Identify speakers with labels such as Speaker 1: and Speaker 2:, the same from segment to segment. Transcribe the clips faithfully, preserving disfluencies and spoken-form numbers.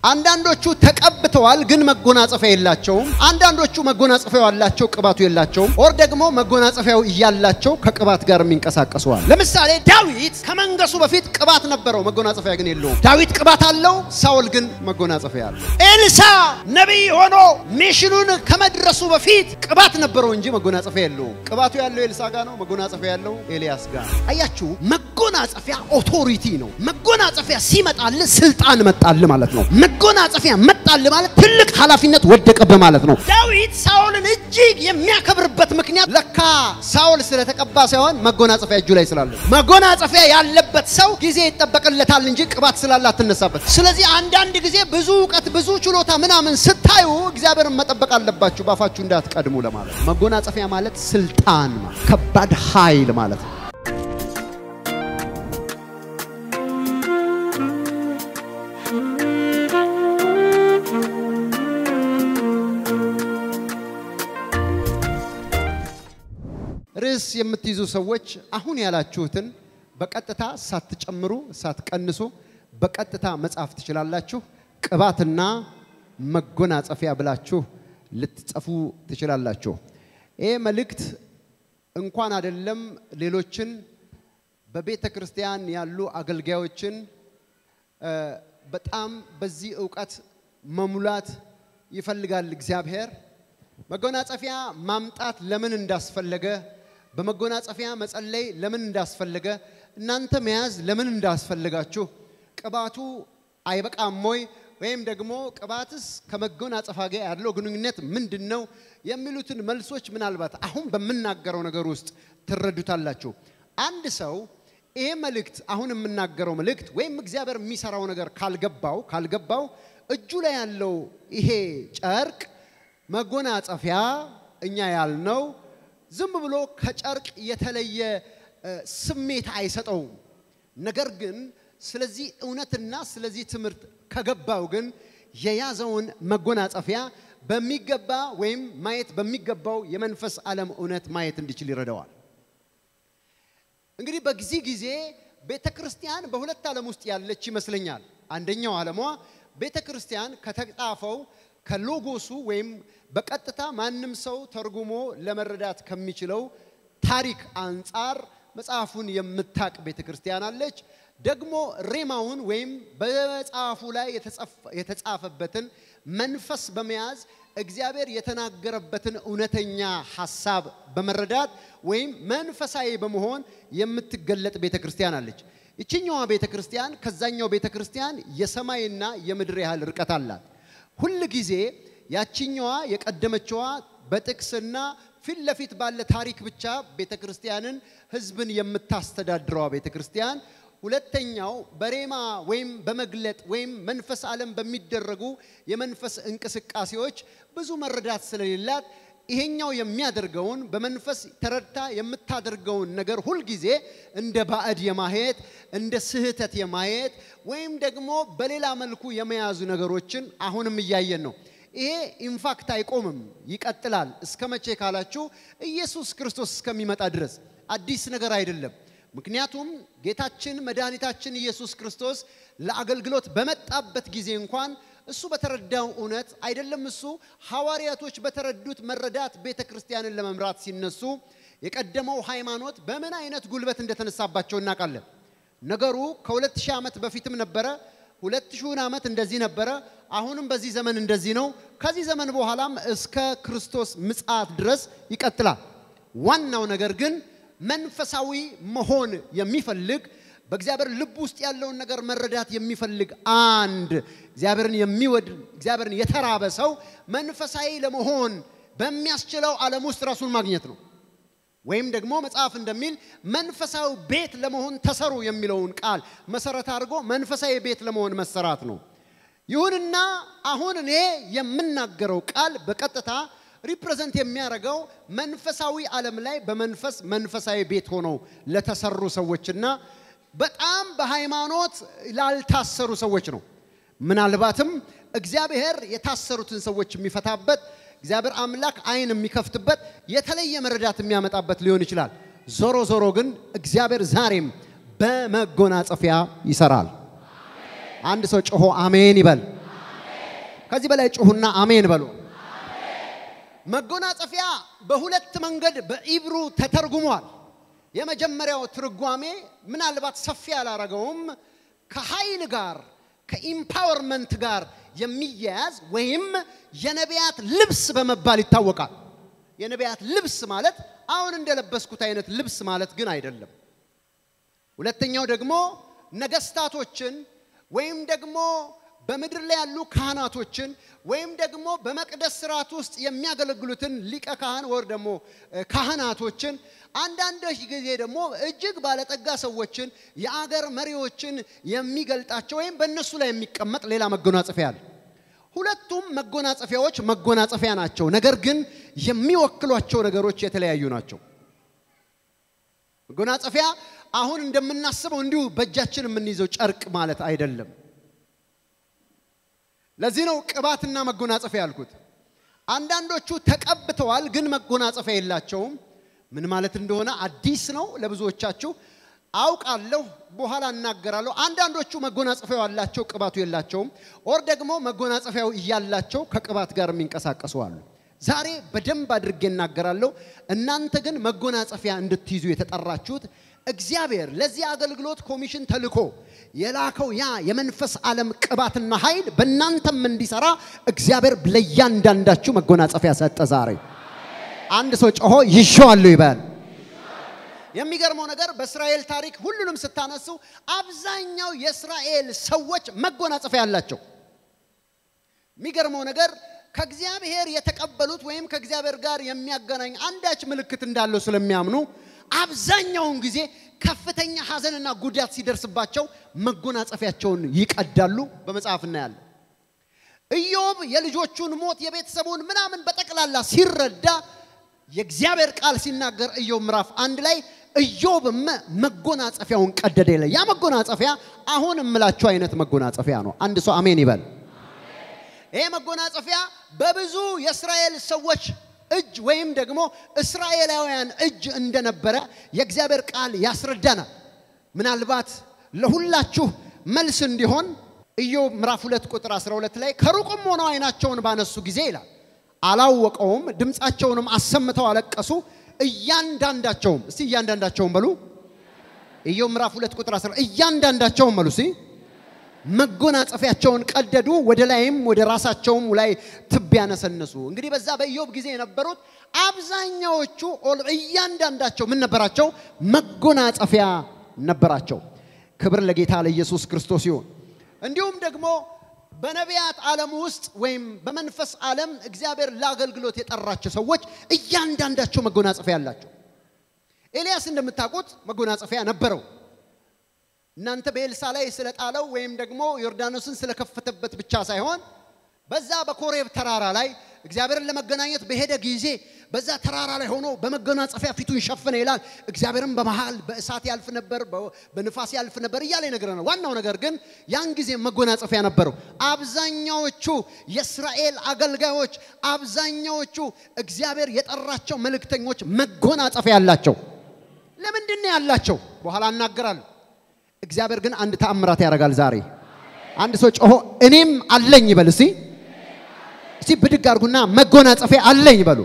Speaker 1: አንዳንዶቹ ተቀብተዋል ግን መጎናጸፊያ የላቸውም አንዳንዶቹ መጎናጸፊያው ያላቸው ቅባቱ የላቸውም ኦር ደግሞ መጎናጸፊያው ያላቸው ከቅባት ጋር የሚንቀሳቀሱዋል ለምሳሌ ዳዊት ከመንገሱ በፊት ቅባት ነበረው መጎናጸፊያ ግን የለውም ዳዊት ቅባት አለው ሳውል ግን መጎናጸፊያ አለው ኤልሳ ነብይ ሆኖ ሚሽኑን ከመድረሱ በፊት ቅባት ነበረው እንጂ መጎናጸፊያ የለውም ቅባቱ ያለው ኤልሳ ጋር ነው መጎናጸፊያ ያለው ኤልያስ ጋር አያችሁ መጎናጸፊያ ኦቶሪቲ ነው መጎናጸፊያ ሲመጣል ስልጣን መጣል ማለት ነው መጎናጸፊያ መጣል ማለት ትልቅ ኃላፊነት ወደቀበ ማለት ነው ዳዊት ሳውልን እጅግ የሚያከብርበት ምክንያት ለካ ሳውል ስለተቀባ ሳይሆን መጎናጸፊያ እጁ ላይ ስላለ መጎናጸፊያ ያለበት ሰው ጊዜ ይተበቀለታል እንጂ ቅባት ስላለ አትነሳበት ስለዚህ አንድ አንድ ጊዜ ብዙ ዕውቀት ብዙ ችሎታ ምናምን ስታዩ እግዚአብሔርን መጠበቅ አለባችሁ ባፋችሁ እንዳትቀድሙ ለማለት መጎናጸፊያ ማለት ስልጣን ማለት ከባድ ኃይል ማለት ነው ርስ የምትይዙ ሰዎች አሁን ያላችሁትን በቀጥታ ሳትጨምሩ ሳትቀንሱ በቀጥታ መጻፍ ትችላላችሁ ቅባትና መጎናጸፊያ ብላችሁ ልትጽፉ ትችላላችሁ ይሄ መልእክት እንኳን አይደለም ሌሎችን በቤተ ክርስቲያን ያሉ አገልጋዮችን በጣም በዚህ ዕውቀት መሙላት ይፈልጋል እግዚአብሔር መጎናጸፊያ ማምጣት ለምን እንዳስፈለገ በመጎናጸፊያ መጸለይ ለምን እንዳስፈለገ እናንተ መያዝ ለምን እንዳስፈልጋችሁ ቅባቱ አይበቃም ወይ ወይም ደግሞ ቅባትስ ከመጎናጸፊያ ጋር ያለው ግንኙነት ምንድነው የሚሉትን መልሶች ምናልባት አሁን በመናገረው ነገር ውስጥ ትረዱታላችሁ አንድ ሰው ይሄ መልእክት አሁን የምናገረው መልእክት ወይም እግዚአብሔር የሚሰራው ነገር ካልገባው ካልገባው እጁ ላይ ያለው ይሄ ጨርቅ መጎናጸፊያ እኛ ያልነው ዝም ብሎ ከጨርቅ የተለየ ስሜት አይሰጠው ነገር ግን ስለዚህ እውነትና ስለዚህ ትምህርት ከገባው ግን የያዘውን መጎናጸፊያ በሚገባ ወይም ማየት በሚገባው የመንፈስ ዓለም እውነት ማየት እንዲችል ይረዳዋል እንግዲህ በዚህ ጊዜ ቤተክርስቲያን በሁለት ዓለም ውስጥ ያለች ይመስለኛል አንደኛው ዓለሟ ቤተክርስቲያን ከተጻፈው ከሎጎሱ ወይም በቀጥታ ማንንም ሰው ተርጉሞ ለመረዳት ከሚችለው ታሪክ አንፃር መጽሐፉን የምታቅ ቤተክርስቲያን አለች ደግሞ ሬማውን ወይም በመጽሐፉ ላይ የተጻፈበትን መንፈስ በመያዝ እግዚአብሔር የተናገረበትን እውነተኛ ሐሳብ በመረዳት ወይም መንፈሳዊ በመሆን የምትገለጥ ቤተክርስቲያን አለች እቺኛዋ ቤተክርስቲያን ከዛኛው ቤተክርስቲያን የሰማይና የምድር ያህል ርቀት አላት ሁሉ ጊዜ ያቺኛዋ የቀደመችዋ በጥቅስና ፊት ለፊት ባለ ታሪክ ብቻ ቤተክርስቲያንን ህዝብን የምታስተዳድረው ቤተክርስቲያን ሁለተኛው በሬማ ወይም በመግለጥ ወይም መንፈስ ዓለም በሚደረጉ የመንፈስ እንቅስቃሴዎች ብዙ መረዳት ስለሌላት ይሄኛው የሚያደርገውን በመንፈስ ተረድታ የምታደርገውን ነገር ሁሉ ጊዜ እንደ ባዕድ የማየት እንደ ስህተት የማየት ወይም ደግሞ በሌላ መልኩ የመያዙ ነገሮችን አሁንም ያያየን ነው ይሄ ኢንፋክት አይቆምም ይቀጥላል እስከመቼ ካላችሁ ኢየሱስ ክርስቶስ እስከሚመጣ ድረስ አዲስ ነገር አይደለም ምክንያቱም ጌታችን መድኃኒታችን ኢየሱስ ክርስቶስ ለአገልግሎት በመጣበት ጊዜ እንኳን እሱ በተረዳው እውነት አይደለም እሱ ሐዋሪያቶች በተረዱት መረዳት ቤተክርስቲያንን ለመምራት ሲነሱ የቀደመው ሃይማኖት በምን አይነት ጉልበት እንደተነሳባቸው እናቃለን ነገሩ ከሁለት ሺህ ዓመት በፊትም ነበረ ሁለት ሺህ ዓመት እንደዚህ ነበረ አሁንም በዚህ ዘመን እንደዚህ ነው ከዚህ ዘመን በኋላም እስከ ክርስቶስ ምጽአት ድረስ ይቀጥላል ዋናው ነገር ግን መንፈሳዊ መሆን የሚፈልግ በእግዚአብሔር ልብ ውስጥ ያለውን ነገር መረዳት የሚፈልግ አንድ እግዚአብሔርን የሚወድ እግዚአብሔርን የተራበ ሰው መንፈሳዊ ለመሆን በሚያስችለው ዓለም ውስጥ ራሱን ማግኘት ነው ወይም ደግሞ መጽሐፍ እንደሚል መንፈሳዊ ቤት ለመሆን ተሰሩ የሚለውን ቃል መሰረት አድርጎ መንፈሳዊ ቤት ለመሆን መሰራት ነው ይሁንና አሁን እኔ የምናገረው ቃል በቀጥታ ሪፕሬዘንት የሚያደርገው መንፈሳዊ ዓለም ላይ በመንፈስ መንፈሳዊ ቤት ሆኖ ለተሰሩ ሰዎችና በጣም በሃይማኖት ላልታሰሩ ሰዎች ነው ምናልባትም እግዚአብሔር የታሰሩትን ሰዎች የሚፈታበት እግዚአብሔር አምላክ አይን የሚከፍትበት የተለየ መረዳት የሚያመጣበት ሊሆን ይችላል ዞሮ ዞሮ ግን እግዚአብሔር ዛሬም በመጎናጸፊያ ይሰራል አንድ ሰው ጮሆ አሜን ይበል ከዚህ በላይ ጩሁና አሜን በሉ መጎናጸፊያ በሁለት መንገድ በኢብሩ ተተርጉሟል የመጀመሪያው ትርጓሜ ምናልባት ሰፊ ያላረጋውም ከኃይል ጋር ከኢምፓወርመንት ጋር የሚያያዝ ወይም የነቢያት ልብስ በመባል ይታወቃል የነቢያት ልብስ ማለት አሁን እንደለበስኩት አይነት ልብስ ማለት ግን አይደለም ሁለተኛው ደግሞ ነገስታቶችን ወይም ደግሞ በመድር ላይ ያሉ ካህናቶችን ወይም ደግሞ በመቅደስ ሥርዓት ውስጥ የሚያገለግሉትን ሊቀ ካህን ወር ደግሞ ካህናቶችን አንዳንዶች ጊዜ ደግሞ እጅግ ባለጠጋ ሰዎችን የአገር መሪዎችን የሚገልጣቸው ወይም በእነሱ ላይ የሚቀመጥ ሌላ መጎናጸፊያ አለ ሁለቱም መጎናጸፊያዎች መጎናጸፊያ ናቸው ነገር ግን የሚወክሏቸው ነገሮች የተለያዩ ናቸው መጎናጸፊያ አሁን እንደምናስበው እንዲሁ በእጃችን የምንይዘው ጨርቅ ማለት አይደለም ለዚህ ነው ቅባትና መጎናጸፊያ ያልኩት አንዳንዶቹ ተቀብተዋል ግን መጎናጸፊያ የላቸውም ምን ማለት እንደሆነ አዲስ ነው ለብዙዎቻችሁ አውቃለሁ በኋላ እናገራለሁ አንዳንዶቹ መጎናጸፊያው ያላቸው ቅባቱ የላቸውም ኦር ደግሞ መጎናጸፊያው ይያላቸው ከቅባት ጋር የሚንቀሳቀሱ አሉ ዛሬ በደንብ አድርጌ እናገራለሁ እናንተ ግን መጎናጸፊያ እንድትይዙ የተጠራችሁት እግዚአብሔር ለዚህ አገልግሎት ኮሚሽን ተልኮ የላከው ያ የመንፈስ ዓለም ቅባትና ኃይል በእናንተም እንዲሰራ እግዚአብሔር ለያንዳንዳችሁ መጎናጸፊያ ሰጠ ዛሬ አንድ ሰው ጮሆ ይሻዋል ይባል የሚገርመው ነገር በእስራኤል ታሪክ ሁሉንም ስታነሱ አብዛኛው የእስራኤል ሰዎች መጎናጸፊያ ያላቸው የሚገርመው ነገር ከእግዚአብሔር የተቀበሉት ወይም ከእግዚአብሔር ጋር የሚያገናኝ አንዳች ምልክት እንዳለው ስለሚያምኑ አብዛኛውን ጊዜ ከፍተኛ ሐዘንና ጉዳት ሲደርስባቸው መጎናጸፊያቸውን ይቀዳሉ በመጽሐፍና ያለ ኢዮብ የልጆቹን ሞት የቤተሰቡን ምናምን በጠቅላላ ሲረዳ የእግዚአብሔር ቃል ሲናገር ኢዮብ ምዕራፍ አንድ ላይ ኢዮብ መጎናጸፊያውን ቀደደ ይላል ያ መጎናጸፊያ አሁን እምላችሁ አይነት መጎናጸፊያ ነው አንድ ሰው አሜን ይበል ይሄ መጎናጸፊያ በብዙ የእስራኤል ሰዎች እጅ ወይም ደግሞ እስራኤላውያን እጅ እንደነበረ የእግዚአብሔር ቃል ያስረዳናል ምናልባት ለሁላችሁ መልስ እንዲሆን ኢዮብ ምዕራፍ ሁለት ቁጥር አስራ ሁለት ላይ ከሩቅም ሆነው አይናቸውን ባነሱ ጊዜ ይላል አላወቀውም ድምጻቸውንም አሰምተው አለቀሱ እያንዳንዳቸውም እስቲ እያንዳንዳቸውም በሉ ኢዮብ ምዕራፍ ሁለት ቁጥር አስራ እያንዳንዳቸውም በሉ እስቲ መጎናጸፊያቸውን ቀደዱ ወደ ላይም ወደ ራሳቸውም ላይ ትቢያ ነሰነሱ እንግዲህ በዛ በኢዮብ ጊዜ የነበሩት አብዛኛዎቹ እያንዳንዳቸው ምን ነበራቸው መጎናጸፊያ ነበራቸው ክብር ለጌታ ለኢየሱስ ክርስቶስ ይሁን እንዲሁም ደግሞ በነቢያት ዓለም ውስጥ ወይም በመንፈስ ዓለም እግዚአብሔር ለአገልግሎት የጠራቸው ሰዎች እያንዳንዳቸው መጎናጸፊያ ያላቸው ኤልያስ እንደምታውቁት መጎናጸፊያ ነበረው እናንተ በኤልሳ ላይ ስለጣለው ወይም ደግሞ ዮርዳኖስን ስለከፈተበት ብቻ ሳይሆን በዛ በኮሬብ ተራራ ላይ እግዚአብሔርን ለመገናኘት በሄደ ጊዜ በዛ ተራራ ላይ ሆኖ በመጎናጸፊያ ፊቱን ሸፈነ ይላል እግዚአብሔርን በመሃል በእሳት ያልፍ ነበር በንፋስ ያልፍ ነበር ይያለ ይነግረናል ዋናው ነገር ግን ያን ጊዜ መጎናጸፊያ ነበረው አብዛኛዎቹ የእስራኤል አገልጋዮች አብዛኛዎቹ እግዚአብሔር የጠራቸው መልእክተኞች መጎናጸፊያ ያላቸው ለምንድን ነው ያላቸው በኋላ እናገራለሁ እግዚአብሔር ግን አንድ ተአምራት ያደርጋል ዛሬ አንድ ሰው ጮሆ እኔም አለኝ ይበል እስቲ እስቲ ብድግ አርጉና መጎናጸፊያ አለኝ በሉ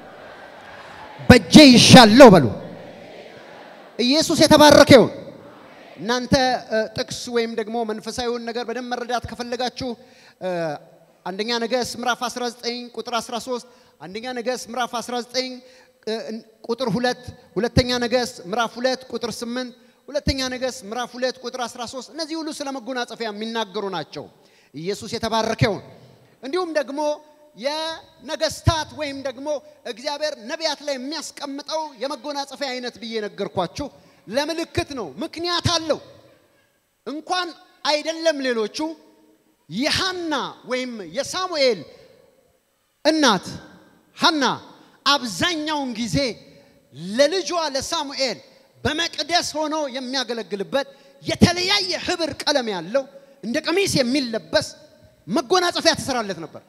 Speaker 1: በጄ ይሻለው በሉ ኢየሱስ የተባረከው እናንተ ጥቅስ ወይም ደግሞ መንፈሳዊውን ነገር በደም መረዳት ከፈለጋችሁ አንደኛ ነገሥት ምዕራፍ አስራ ዘጠኝ ቁጥር አስራ ሶስት አንደኛ ነገሥት ምዕራፍ አስራ ዘጠኝ ቁጥር ሁለት ሁለተኛ ነገሥት ምዕራፍ ሁለት ቁጥር ስምንት ሁለተኛ ነገሥት ምዕራፍ ሁለት ቁጥር አስራ ሶስት እነዚህ ሁሉ ስለ መጎናጸፊያ የሚናገሩ ናቸው ኢየሱስ የተባረከው እንዲሁም ደግሞ የነገስታት ወይም ደግሞ እግዚአብሔር ነቢያት ላይ የሚያስቀምጠው የመጎናጸፊያ አይነት ብዬ ነገርኳችሁ ለምልክት ነው ምክንያት አለው እንኳን አይደለም ሌሎቹ የሐና ወይም የሳሙኤል እናት ሐና አብዛኛውን ጊዜ ለልጇ ለሳሙኤል በመቅደስ ሆኖ የሚያገለግልበት የተለያየ ህብር ቀለም ያለው እንደ ቀሚስ የሚለበስ መጎናጸፊያ ተሰራለት ነበር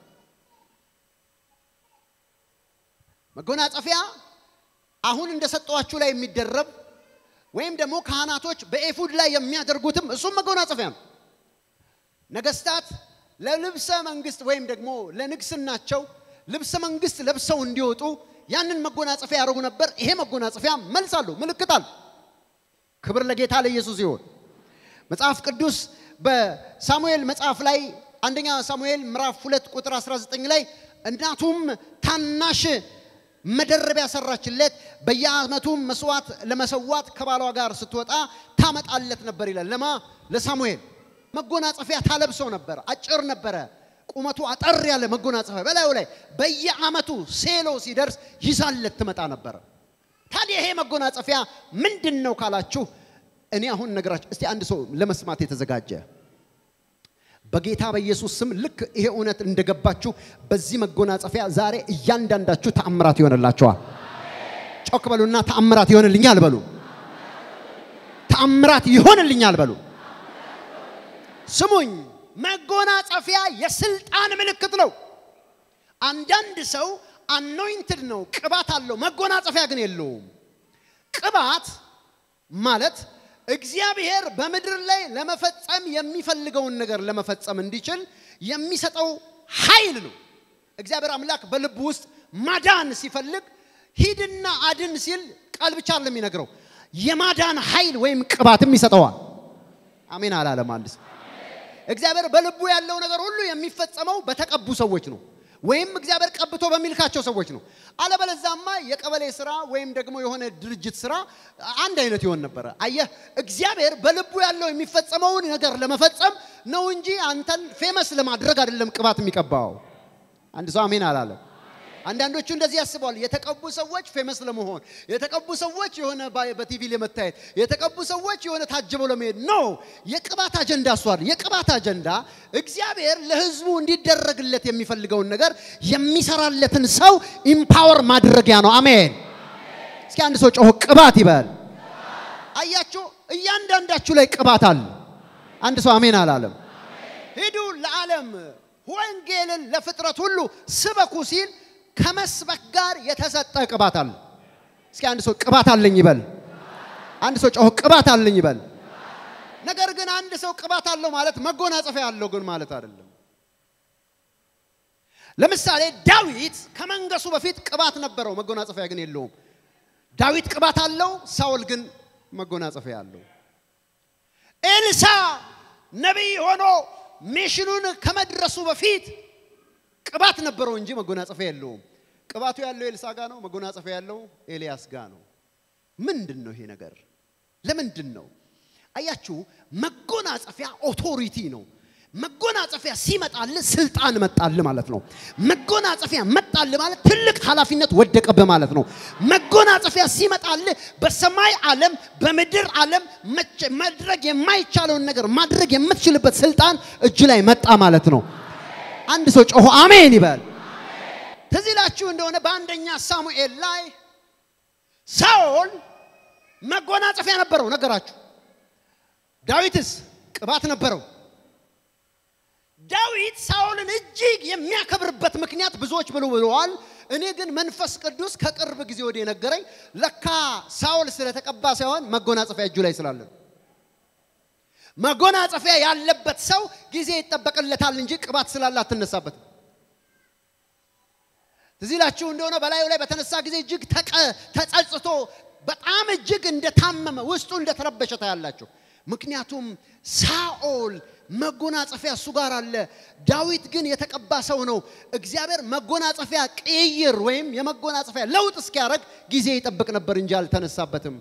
Speaker 1: መጎናጸፊያ አሁን እንደሰጠዋችሁ ላይ የሚደረብ ወይም ደግሞ ካህናቶች በኤፉድ ላይ የሚያደርጉትም እሱም መጎናጸፊያ ነው ነገስታት ለልብሰ መንግስት ወይም ደግሞ ለንግስናቸው ልብሰ መንግስት ለብሰው እንዲወጡ ያንን መጎናጸፊያ ያደርጉ ነበር ይሄ መጎናጸፊያ መልሳሉ ምልክታል ክብር ለጌታ ለኢየሱስ ይሁን መጽሐፍ ቅዱስ በሳሙኤል መጽሐፍ ላይ አንደኛ ሳሙኤል ምዕራፍ ሁለት ቁጥር አስራ ዘጠኝ ላይ እናቱም ታናሽ መደረቢያ ሰራችለት በየዓመቱም መስዋዕት ለመሰዋት ከባሏ ጋር ስትወጣ ታመጣለት ነበር ይላል ለማ ለሳሙኤል መጎናጸፊያ ታለብሰው ነበር አጭር ነበር ቁመቱ አጠር ያለ መጎናጸፊያ በላዩ ላይ በየዓመቱ ሴሎ ሲደርስ ይዛለት ትመጣ ነበር ታዲያ ይሄ መጎናጸፊያ ምንድነው ካላችሁ እኔ አሁን ነገራችሁ እስቲ አንድ ሰው ለመስማት የተዘጋጀ በጌታ በኢየሱስ ስም ልክ ይሄ እውነት እንደገባችሁ በዚህ መጎናጸፊያ ዛሬ እያንዳንዳችሁ ተአምራት ይሆንላችኋል ጮክ በሉና ተአምራት ይሆንልኛል በሉ ተአምራት ይሆንልኛል በሉ ስሙኝ መጎናጸፊያ የስልጣን ምልክት ነው አንዳንድ ሰው anointed ነው ቅባት አለው መጎናጸፊያ ግን የለውም ቅባት ማለት እግዚአብሔር በመድር ላይ ለመፈጸም የሚፈልገውን ነገር ለመፈጸም እንዲችል የሚሰጠው ኃይል ነው እግዚአብሔር አምላክ በልብ ውስጥ ማዳን ሲፈልግ ሂድና አድን ሲል ቃል ብቻ አይደለም የሚነግረው የማዳን ኃይል ወይም ቅባትም ይሰጠዋል አሜን አላለም አንድ እግዚአብሔር በልቡ ያለው ነገር ሁሉ የሚፈጸመው በተቀቡ ሰዎች ነው ወይም እግዚአብሔር ቀብቶ በሚልካቸው ሰዎች ነው አለበለዛማ የቀበሌ ስራ ወይም ደግሞ የሆነ ድርጅት ስራ አንድ አይነት ይሆን ነበር አየህ እግዚአብሔር በልቡ ያለው የሚፈጸመው ነገር ለመፈጸም ነው እንጂ አንተን ፌመስ ለማድረግ አይደለም ቅባት የሚቀባው አንድ ሰው አሜን አላለም አንዳንዶቹ እንደዚህ ያስባሉ የተቀቡ ሰዎች ፌመስ ለመሆን የተቀቡ ሰዎች የሆነ በቲቪ ለመታየት የተቀቡ ሰዎች የሆነ ታጅበው ለመሄድ ነው የቅባት አጀንዳ ሷል የቅባት አጀንዳ እግዚአብሔር ለህዝቡ እንዲደረግለት የሚፈልገውን ነገር የሚሰራለትን ሰው ኢምፓወር ማድረጊያ ነው አሜን እስኪ አንድ ሰው ጮህ ቅባት ይበል አያችሁ እያንዳንዳችሁ ላይ ቅባት አለ አንድ ሰው አሜን አላለም ሄዱ ለዓለም ወንጌልን ለፍጥረት ሁሉ ስበኩ ሲል ከመስበክ ጋር የተሰጠ ቅባት አለ እስኪ አንድ ሰው ቅባት አለኝ ይበል አንድ ሰው ጮህ ቅባት አለኝ ይበል ነገር ግን አንድ ሰው ቅባት አለው ማለት መጎናጸፊያ አለው ግን ማለት አይደለም ለምሳሌ ዳዊት ከመንገሱ በፊት ቅባት ነበረው መጎናጸፊያ ግን የለውም ዳዊት ቅባት አለው ሳውል ግን መጎናጸፊያ አለው ኤልሳ ነብይ ሆኖ ሚሽኑን ከመድረሱ በፊት ቅባት ነበረው እንጂ መጎናጸፊያ የለውም ቅባቱ ያለው ኤልሳ ጋር ነው መጎናጸፊያ ያለው ኤልያስ ጋር ነው ምንድነው ይሄ ነገር ለምንድነው አያችሁ መጎናጸፊያ ኦቶሪቲ ነው መጎናጸፊያ ሲመጣል ስልጣን መጣል ማለት ነው መጎናጸፊያ መጣል ማለት ትልቅ ኃላፊነት ወደቀበ ማለት ነው መጎናጸፊያ ሲመጣል በሰማይ ዓለም በመድር ዓለም ማድረግ የማይቻለውን ነገር ማድረግ የምትችልበት ስልጣን እጅ ላይ መጣ ማለት ነው አንድ ሰው ጮህ አሜን ይበል ተዚላችሁ እንደሆነ በአንደኛ ሳሙኤል ላይ ሳኦል መጎናጸፊያ ነበረው ነገራችሁ ዳዊትስ ቅባት ነበረው ዳዊት ሳኦልን እጅግ የሚያከብርበት ምክንያት ብዙዎች ብለው ብለዋል እኔ ግን መንፈስ ቅዱስ ከቅርብ ጊዜ ወዲህ ነገረኝ ለካ ሳኦል ስለተቀባ ሳይሆን መጎናጸፊያ እጁ ላይ ስላለ መጎናጸፊያ ያለበት ሰው ጊዜ ይተበቀለታል እንጂ ቅባት ስላለ አትነሳበት ትዚላችሁ እንደሆነ በላዩ ላይ በተነሳ ጊዜ እጅግ ተጸጽቶ በጣም እጅግ እንደታመመ ውስጡ እንደተረበሸ ታያላችሁ ምክንያቱም ሳኦል መጎናጸፊያ እሱ ጋር አለ ዳዊት ግን የተቀባ ሰው ነው እግዚአብሔር መጎናጸፊያ ቅይር ወይም የመጎናጸፊያ ለውጥ እስኪያረግ ጊዜ ይጠብቅ ነበር እንጂ አልተነሳበትም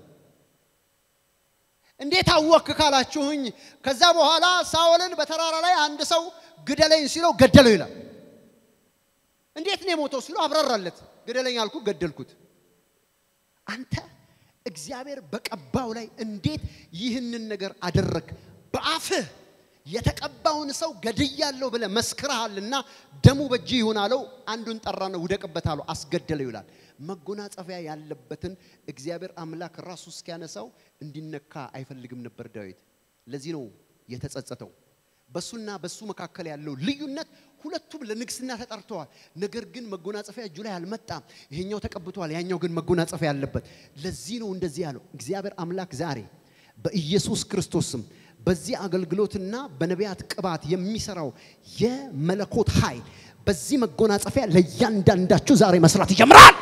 Speaker 1: እንዴት አወክ ካላችሁኝ ከዛ በኋላ ሳኦልን በተራራ ላይ አንድ ሰው ግደለኝ ሲለው ገደለው ይላል እንዴት ነው ሞተው ሲለው አብራራለት ግደለኝ አልኩ ገደልኩት አንተ እግዚአብሔር በቀባው ላይ እንዴት ይህንን ነገር አደረክ በአፍህ የተቀባውን ሰው ገድያለሁ ብለ መስክረሃልና ደሙ በእጅ ይሆናለው አንዱን ጠራነ ወደቀበታለው አስገደለው ይላል መጎናጸፊያ ያለበትን እግዚአብሔር አምላክ ራሱ እስኪያነሳው እንዲነካ አይፈልግም ነበር ዳዊት ለዚህ ነው የተጸጸተው በሱና በሱ መካከል ያለው ልዩነት ሁለቱም ለንግስና ተጠርተዋል ነገር ግን መጎናጸፊያ እጁ ላይ አልመጣም ይሄኛው ተቀብቷል ያኛው ግን መጎናጸፊያ ያለበት ለዚህ ነው እንደዚህ ያለው እግዚአብሔር አምላክ ዛሬ በኢየሱስ ክርስቶስም በዚህ አገልግሎትና በነቢያት ቅባት የሚሰራው የመለኮት ኃይል በዚህ መጎናጸፊያ ለእያንዳንዳችሁ ዛሬ መስራት ይጀምራል።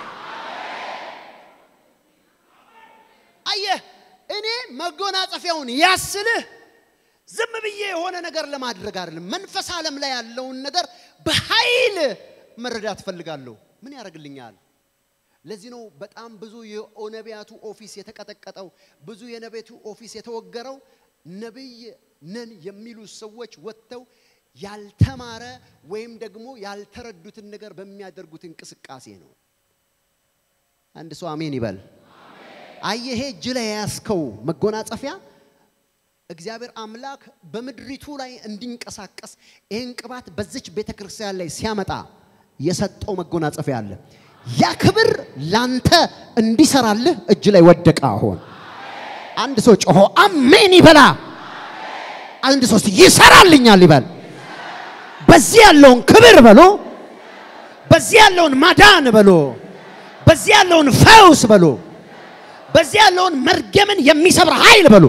Speaker 1: አየህ እኔ መጎናጸፊያውን ያስልህ ዝም ብዬ የሆነ ነገር ለማድረግ አይደለም መንፈስ ዓለም ላይ ያለውን ነገር በኃይል መረዳት ፈልጋለሁ ምን ያደርግልኛል ለዚህ ነው በጣም ብዙ የነቢያቱ ኦፊስ የተቀጠቀጠው ብዙ የነቢያቱ ኦፊስ የተወገረው ነብይ ነን የሚሉ ሰዎች ወጥተው ያልተማረ ወይም ደግሞ ያልተረዱትን ነገር በሚያደርጉት እንቅስቃሴ ነው አንድ ሰው አሜን ይበል አየህ እጅ ላይ ያስከው መጎናጸፊያ እግዚአብሔር አምላክ በመድሪቱ ላይ እንዲንቀሳቀስ ይሄን ቅባት በዚች ቤተክርስቲያን ላይ ሲያመጣ የሰጠው መጎናጸፊያ አለ ያ ክብር ላንተ እንዲሰራልህ እጅ ላይ ወደቀ አሁን አንድ ሰው ጮሆ አሜን ይበላ አንድ ሰው ይሰራልኛል ይበል በዚህ ያለውን ክብር በሎ በዚህ ያለውን ማዳን በሎ በዚህ ያለውን ፈውስ በሎ በዚህ ያለውን መርገምን የሚሰብር ኃይል በሎ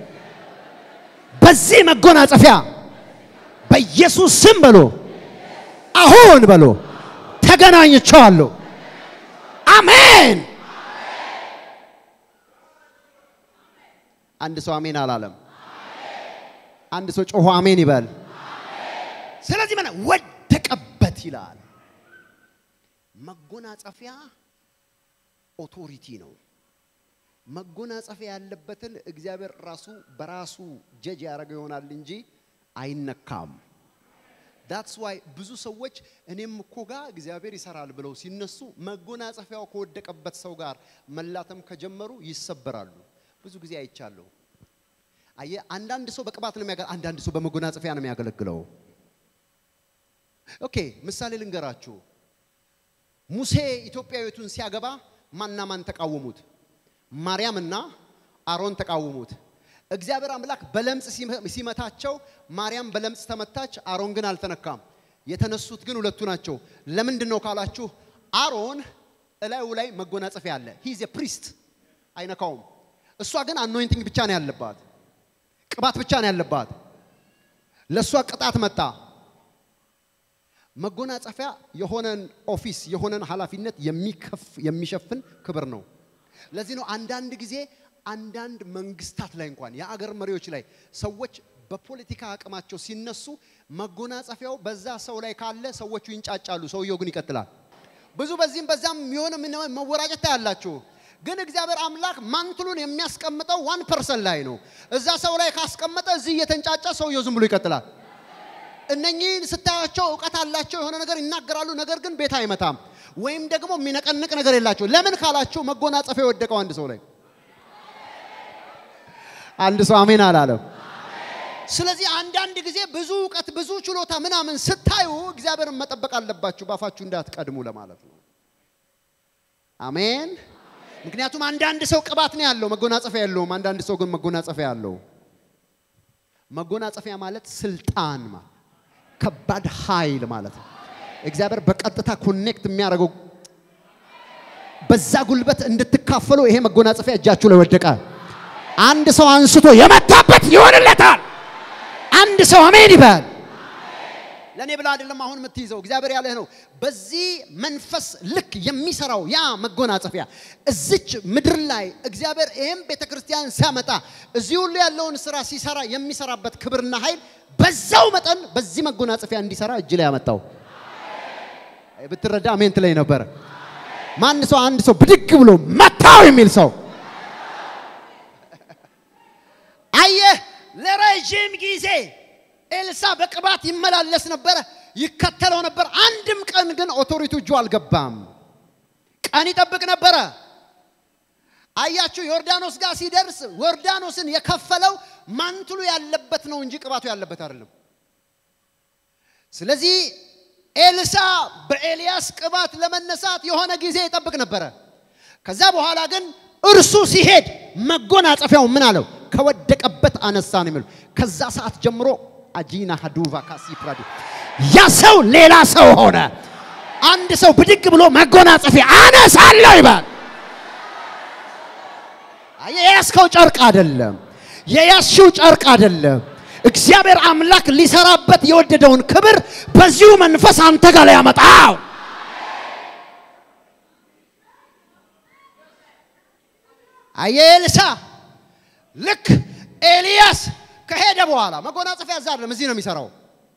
Speaker 1: በዚህ መጎናጸፊያ በኢየሱስ ስም በሎ አሁን በሎ ተገናኝቻለሁ አሜን አንድ ሰው አሜን አላለም አንድ ሰው ጮሆ አሜን ይበል ስለዚህ ማለት ወደቀበት ይላል መጎናጸፊያ ኦቶሪቲ ነው መጎናጸፊያ ያለበትን እግዚአብሔር ራሱ በራሱ ጀጅ ያደርገው ይሆናል እንጂ አይነካም that's why ብዙ ሰዎች እኔም እኮ ጋር እግዚአብሔር ይሰራል ብለው ሲነሱ መጎናጸፊያው ከወደቀበት ሰው ጋር መላተም ከጀመሩ ይሰበራሉ ብዙ ጊዜ አይቻለሁ አየ አንዳንድ ሰው በቅባት ነው የሚያገለግለው አንዳንድ ሰው በመጎናጸፊያ ነው የሚያገለግለው ኦኬ ምሳሌ ልንገራችሁ ሙሴ ኢትዮጵያዊቱን ሲያገባ ማንና ማን ተቃወሙት ማርያምና አሮን ተቃወሙት እግዚአብሔር አምላክ በለምጽ ሲመታቸው ማርያም በለምጽ ተመታች አሮን ግን አልተነካም የተነሱት ግን ሁለቱ ናቸው ለምንድን ነው ካላችሁ አሮን እላዩ ላይ መጎናጸፊያ አለ he is a priest አይነካውም እሷ ግን anointing ብቻ ነው ያለባት ቅባት ብቻ ነው ያለባት ለሷ ቅጣት መጣ መጎናጸፊያ የሆነን ኦፊስ የሆነን ኃላፊነት የሚከፍ የሚሸፍን ክብር ነው ለዚህ ነው አንዳንድ ጊዜ አንዳንድ መንግስታት ላይ እንኳን የአገር መሪዎች ላይ ሰዎች በፖለቲካ አቅማቸው ሲነሱ መጎናጸፊያው በዛ ሰው ላይ ካለ ሰዎቹ ይንጫጫሉ ሰውየው ግን ይቀጥላል ብዙ በዚህም በዛም የሆነ መወራጨት ያላችሁ ግን እግዚአብሔር አምላክ ማንትሉን የሚያስቀምጠው one person ላይ ነው እዛ ሰው ላይ ካስቀመጠ እዚህ እየተንጫጫ ሰውየው ዝም ብሎ ይቀጥላል እነኚህን ስታያቸው ዕውቀት አላቸው የሆነ ነገር ይናገራሉ ነገር ግን ቤት አይመታም ወይም ደግሞ የሚነቀንቅ ነገር የላቸው ለምን ካላችሁ መጎናጸፊያው ወደቀው አንድ ሰው ላይ አንድ ሰው አሜን አላለም ስለዚህ አንዳንድ ጊዜ ብዙ ዕውቀት ብዙ ችሎታ ምናምን ስታዩ እግዚአብሔርን መጠበቅ አለባችሁ ባፋችሁ እንዳትቀድሙ ለማለት ነው አሜን ምክንያቱም አንዳንድ ሰው ቅባት ነው ያለው መጎናጸፊያ ያለው አንዳንድ ሰው ግን መጎናጸፊያ ያለው መጎናጸፊያ ማለት ስልጣን ማለት ከባድ ኃይል ማለት ነው እግዚአብሔር በቀጥታ ኮኔክት የሚያደርገው በዛ ጉልበት እንድትካፈሉ ይሄ መጎናጸፊያ እጃችሁ ላይ ወደቀ አንድ ሰው አንስቶ የመታበት ይሆንለታል አንድ ሰው አሜን ይበል ለኔ ብላ አይደለም አሁን የምትይዘው እግዚአብሔር ያለህ ነው በዚህ መንፈስ ልክ የሚሰራው ያ መጎናጸፊያ እዚች ምድር ላይ እግዚአብሔር ይሄም ቤተክርስቲያን ሲያመጣ እዚህ ሁሉ ያለውን ስራ ሲሰራ የሚሰራበት ክብርና ኃይል በዛው መጠን በዚህ መጎናጸፊያ እንዲሰራ እጅ ላይ ያመጣው ብትረዳ አሜን ትለኝ ነበር ማን ሰው አንድ ሰው ብድግ ብሎ መታው የሚል ሰው አየ ለረጅም ጊዜ ኤልሳ በቅባት ይመላለስ ነበር ይከተለው ነበር አንድም ቀን ግን ኦቶሪቲው ጁ አልገባም ቀን ይጠብቅ ነበር አያችሁ ዮርዳኖስ ጋር ሲደርስ ዮርዳኖስን የከፈለው ማንትሉ ያለበት ነው እንጂ ቅባቱ ያለበት አይደለም ስለዚህ ኤልሳ በኤልያስ ቅባት ለመነሳት የሆነ ጊዜ ይጠብቅ ነበር ከዛ በኋላ ግን እርሱ ሲሄድ መጎናጸፊያው ምን አለው ከወደቀበት አነሳን የሚሉ ከዛ ሰዓት ጀምሮ አጂና ሀዱቫ ካሲ ፕራዲ ያ ሰው ሌላ ሰው ሆነ አንድ ሰው ብድግ ብሎ መጎናጸፊያ አነሳለሁ ይባል አየስከው ጨርቅ አይደለም የያዝሽው ጨርቅ አይደለም እግዚአብሔር አምላክ ሊሰራበት የወደደውን ክብር በዚሁ መንፈስ አንተ ጋር ላይ ያመጣው አየልሳ ልክ ኤልያስ ከሄደ በኋላ መጎናጸፊያ ዛሬም እዚህ ነው የሚሰራው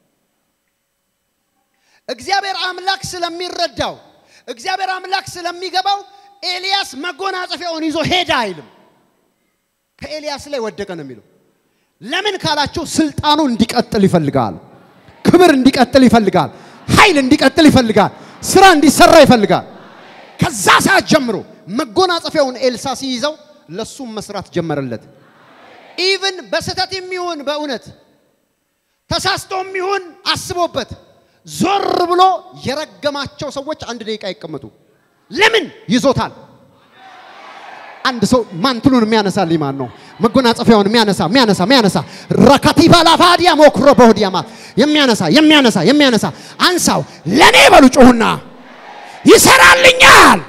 Speaker 1: እግዚአብሔር አምላክ ስለሚረዳው እግዚአብሔር አምላክ ስለሚገባው ኤልያስ መጎናጸፊያውን ይዞ ሄደ አይልም ከኤልያስ ላይ ወደቀ ነው የሚለው ለምን ካላችሁ ስልጣኑ እንዲቀጥል ይፈልጋል ክብር እንዲቀጥል ይፈልጋል ኃይል እንዲቀጥል ይፈልጋል ስራ እንዲሰራ ይፈልጋል ከዛ ሰዓት ጀምሮ መጎናጸፊያውን ኤልሳ ሲይዘው ለሱም መስራት ጀመረለት ኢቭን በስተት የሚሆን በእውነት ተሳስቶም ይሁን አስቦበት ዞር ብሎ የረገማቸው ሰዎች አንድ ደቂቃ ይቀመጡ ለምን ይዞታል አንድ ሰው ማንትሉን የሚያነሳል ማን ነው መጎናጸፊያውን የሚያነሳ የሚያነሳ የሚያነሳ ረካቲባ ላፋዲያ ሞክሮ በሆዲያማ የሚያነሳ የሚያነሳ የሚያነሳ አንሳው ለኔ በሉ ጮሁና ይሰራልኛል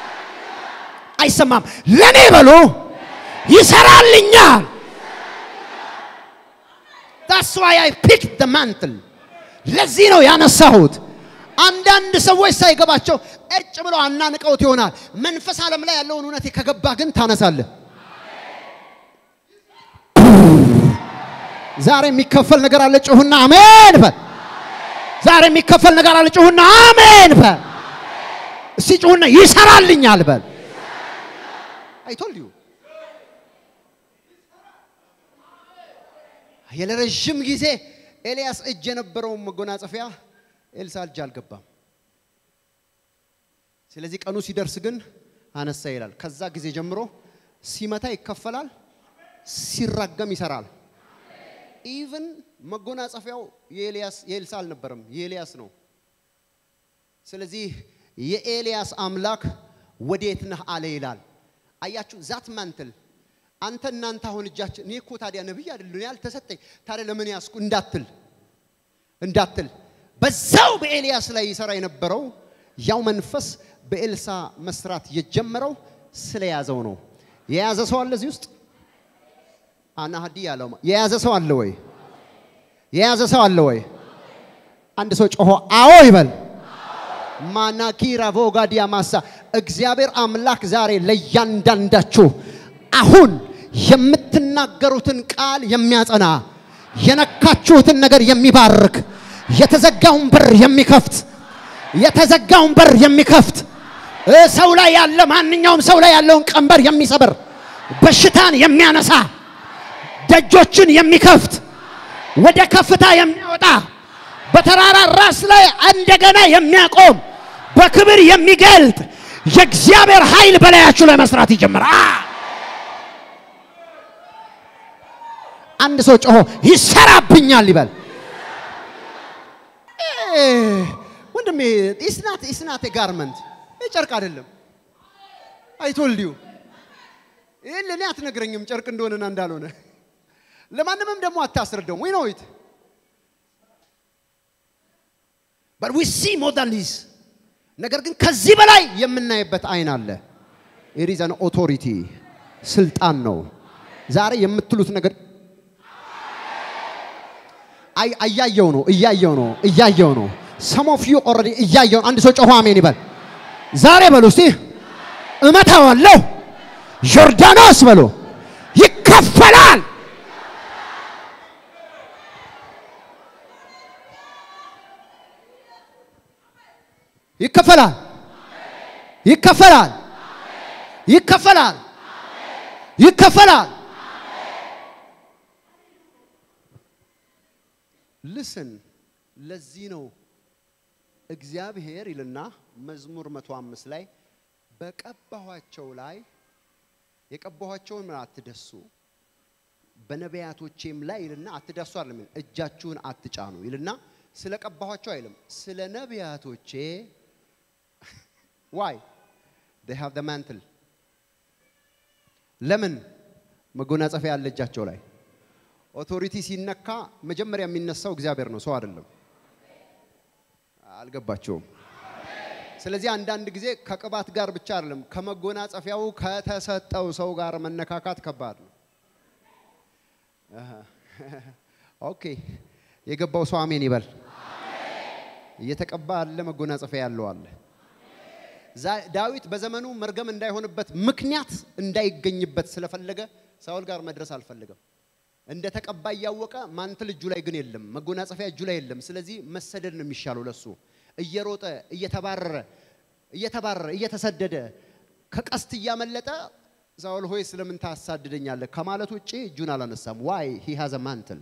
Speaker 1: አይሰማም ለኔ በሉ ይሰራልኛል That's why I picked the mantle ለዚህ ነው ያነሳሁት አንዳንድ ሰዎች ሳይገባቸው እጭ ብለው አናንቀውት ይሆናል መንፈስ ዓለም ላይ ያለውን እውነት ከገባ ግን ታነሳለህ ዛሬ የሚከፈል ነገር አለ ጮሁና አሜን በል ዛሬ የሚከፈል ነገር አለ ጮሁና አሜን በል እስቲ ጮሁና ይሰራልኛል በል I told you የለረጅም ጊዜ ኤልያስ እጅ የነበረው መጎናጸፊያ ኤልሳ እጅ አልገባም ስለዚህ ቀኑ ሲደርስ ግን አነሳ ይላል ከዛ ጊዜ ጀምሮ ሲመታ ይከፈላል ሲራገም ይሰራል ኢቭን መጎናጸፊያው የኤልያስ የኤልሳ አልነበረም የኤልያስ ነው ስለዚህ የኤልያስ አምላክ ወዴት ነህ አለ ይላል አያችሁ ዛት ማንትል አንተ እናንተ አሁን እጃችን እኔ እኮ ታዲያ ነብይ አይደለም ያልተሰጠኝ ታዲያ ለምን ያስኩ እንዳትል እንዳትል በዛው በኤልያስ ላይ ይሰራ የነበረው ያው መንፈስ በኤልሳ መስራት የጀመረው ስለያዘው ነው የያዘ ሰው አለ እዚህ ውስጥ አና ሀዲ ያለው የያዘ ሰው አለ ወይ የያዘ ሰው አለ ወይ አንድ ሰው ጮሆ አዎ ይበል ማናኪራ ቮጋዲያ ማሳ እግዚአብሔር አምላክ ዛሬ ለያንዳንዳችሁ አሁን የምትናገሩትን ቃል የሚያጸና የነካችሁትን ነገር የሚባርክ የተዘጋውን በር የሚከፍት የተዘጋውን በር የሚከፍት ሰው ላይ ያለ ማንኛውም ሰው ላይ ያለውን ቀንበር የሚሰብር በሽታን የሚያነሳ ደጆችን የሚከፍት ወደ ከፍታ የሚያወጣ በተራራ ራስ ላይ እንደገና የሚያቆም በክብር የሚገልጥ የእግዚአብሔር ኃይል በላያችሁ ላይ መስራት ይጀምራል አንድ ሰው ጮሆ ይሰራብኛል ይበል ወንድሜ it's not it's not a garment ጨርቅ አይደለም I told you ለኔ አትነግረኝም ጨርቅ እንደሆነና እንዳልሆነ ለማንንም ደግሞ አታስረዳው we know it but we see more than this ነገር ግን ከዚህ በላይ የምናይበት አይን አለ it is an authority ስልጣን ነው ዛሬ የምትሉት ነገር አይ አያየው ነው እያየው ነው እያየው ነው some of you already እያየው አንድ ሰው ጮሆ አሜን ይበል ዛሬ በሉ እስቲ እመታዋለሁ ዮርዳኖስ በሉ ይከፈላል ይከፈላል ይከፈላል ይከፈላል ይከፈላል listen ለዚህ ነው እግዚአብሔር ይልና መዝሙር መቶ አምስት ላይ በቀባኋቸው ላይ የቀባኋቸውን ምን አትደሱ በነቢያቶቼም ላይ ይልና አትደሱ አይደለም እጃችሁን አትጫኑ ይልና ስለቀባኋቸው አይልም ስለ ነቢያቶቼ why they have the mantle ለምን መጎናጸፊያ ያለ እጃቸው ላይ ኦቶሪቲ ሲነካ መጀመሪያ የሚነሳው እግዚአብሔር ነው ሰው አይደለም አልገባችሁም ስለዚህ አንዳንድ ጊዜ ከቅባት ጋር ብቻ አይደለም ከመጎናጸፊያው ከተሰጠው ሰው ጋር መነካካት ከባድ ነው ኦኬ የገባው ሰው አሜን ይበል አሜን እየተቀባ አለ መጎናጸፊያ ያለው አለ ዳዊት በዘመኑ መርገም እንዳይሆንበት ምክንያት እንዳይገኝበት ስለፈለገ ሳውል ጋር መድረስ አልፈልገም እንደ ተቀባ ያወቀ ማንተል እጁ ላይ ግን የለም መጎናጸፊያ እጁ ላይ የለም ስለዚህ መሰደድ ነው የሚሻለው ለሱ እየሮጠ እየተባረረ እየተባረረ እየተሰደደ ከቀስት ያመለጠ ሳውል ሆይ ስለምን ታሳድደኛለህ ከማለት ውጪ እጁን አላነሳም why he has a mantle